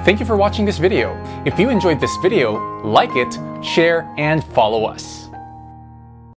Thank you for watching this video. If you enjoyed this video, like it, share, and follow us.